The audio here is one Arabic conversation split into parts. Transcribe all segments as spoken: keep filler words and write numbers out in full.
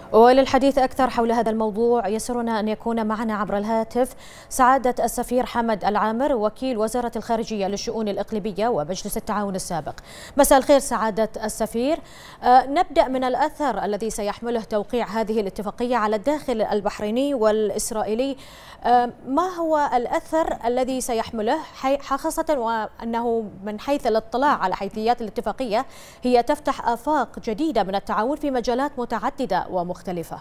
وللحديث أكثر حول هذا الموضوع يسرنا أن يكون معنا عبر الهاتف سعادة السفير حمد العامر وكيل وزارة الخارجية للشؤون الإقليمية ومجلس التعاون السابق. مساء الخير سعادة السفير. أه نبدأ من الأثر الذي سيحمله توقيع هذه الاتفاقية على الداخل البحريني والإسرائيلي. أه ما هو الأثر الذي سيحمله، خاصة وأنه من حيث الاطلاع على حيثيات الاتفاقية هي تفتح آفاق جديدة من التعاون في مجالات متعددة ومختلفة؟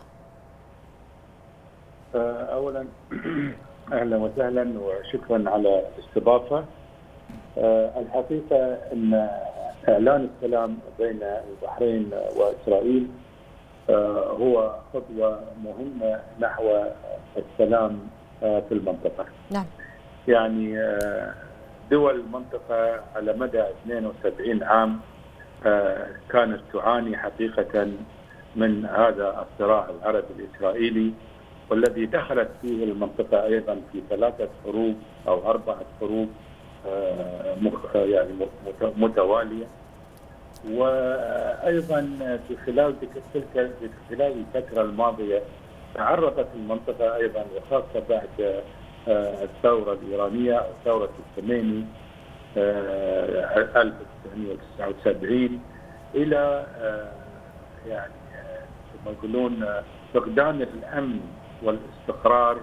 أولا أهلا وسهلا وشكرا على الاستضافة. الحقيقة أن إعلان السلام بين البحرين وإسرائيل هو خطوة مهمة نحو السلام في المنطقة. نعم. يعني دول المنطقة على مدى اثنين وسبعين عام كانت تعاني حقيقة من هذا الصراع العربي الإسرائيلي، والذي دخلت فيه المنطقة أيضا في ثلاثة حروب أو أربعة حروب يعني متوالية. وأيضا في خلال تلك في خلال الفترة الماضية تعرضت المنطقة أيضا، وخاصة بعد الثورة الإيرانية أو ثورة الخميني ألف وتسعمئة وتسعة وسبعين، إلى يعني كما يقولون فقدان الأمن والاستقرار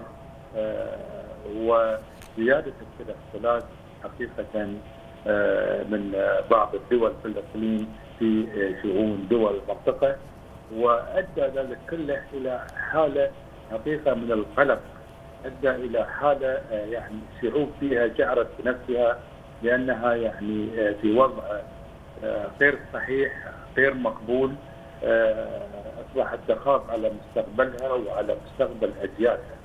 وزيادة التدخلات حقيقة من بعض الدول في الإقليم في شؤون دول المنطقة، وأدى ذلك كله إلى حالة حقيقة من القلق، أدى إلى حالة يعني الشعوب فيها شعرت بنفسها بأنها يعني في وضع غير صحيح غير مقبول، أصبحت تخاف على مستقبلها وعلى مستقبل أجيالها.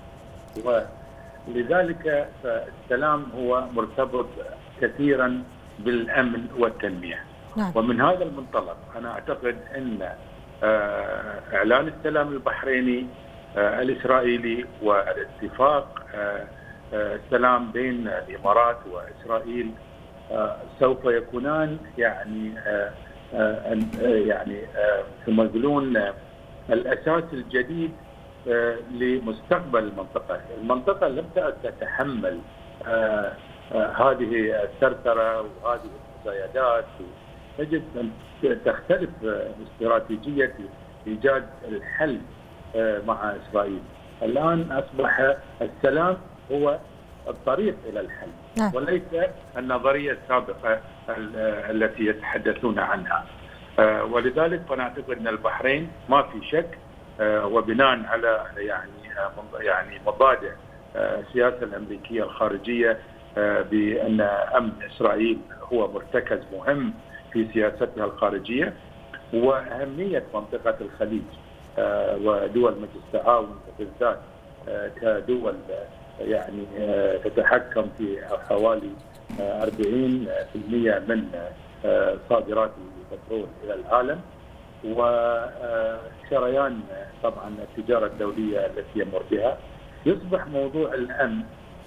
ولذلك فالسلام هو مرتبط كثيرا بالأمن والتنمية. نعم. ومن هذا المنطلق أنا أعتقد أن إعلان السلام البحريني الإسرائيلي والاتفاق السلام بين الإمارات وإسرائيل سوف يكونان يعني يعني ثم يقولون الأساس الجديد لمستقبل المنطقة. المنطقة لم تعد تتحمل هذه الثرثرة وهذه المزايدات، يجب أن تختلف استراتيجية إيجاد الحل مع إسرائيل. الآن أصبح السلام هو الطريق إلى الحل، نعم. وليس النظرية السابقة التي يتحدثون عنها. ولذلك فأنا أعتقد أن البحرين ما في شك، وبناء على يعني يعني مبادئ السياسة الأمريكية الخارجية بأن أمن إسرائيل هو مرتكز مهم في سياستها الخارجية، وأهمية منطقة الخليج ودول مجلس التعاون بالذات كدول يعني تتحكم في حوالي أربعين بالمئة من صادرات البترول إلى العالم، وشريان طبعا التجارة الدولية التي يمر بها. يصبح موضوع الأمن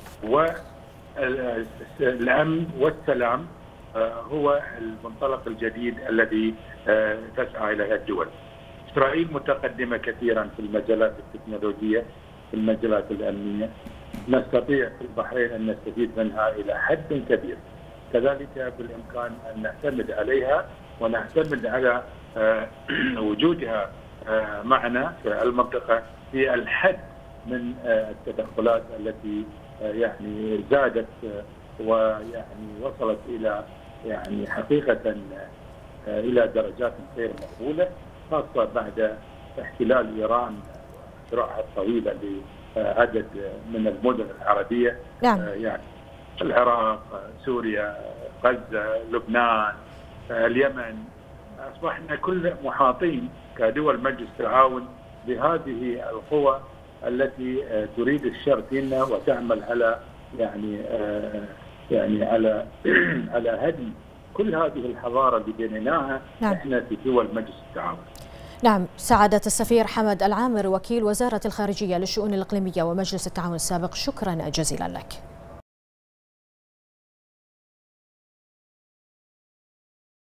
والأمن والسلام هو المنطلق الجديد الذي تسعى إليه الدول. إسرائيل متقدمة كثيرا في المجالات التكنولوجية، في المجالات الأمنية، نستطيع في البحرين أن نستفيد منها إلى حد كبير. كذلك بالإمكان أن نعتمد عليها ونعتمد على وجودها معنا في المنطقة في الحد من التدخلات التي يعني زادت ويعني وصلت إلى يعني حقيقة إلى درجات غير مقبولة، خاصة بعد احتلال إيران وصراعها الطويلة لعدد من المدن العربية. نعم. يعني العراق، سوريا، غزة، لبنان، اليمن. أصبحنا كل محاطين كدول مجلس التعاون بهذه القوى التي تريد الشر فينا وتعمل على يعني يعني على على هدم كل هذه الحضارة اللي بنيناها. نعم. احنا في دول مجلس التعاون. نعم. سعادة السفير حمد العامر وكيل وزارة الخارجية للشؤون الإقليمية ومجلس التعاون السابق، شكرا جزيلا لك.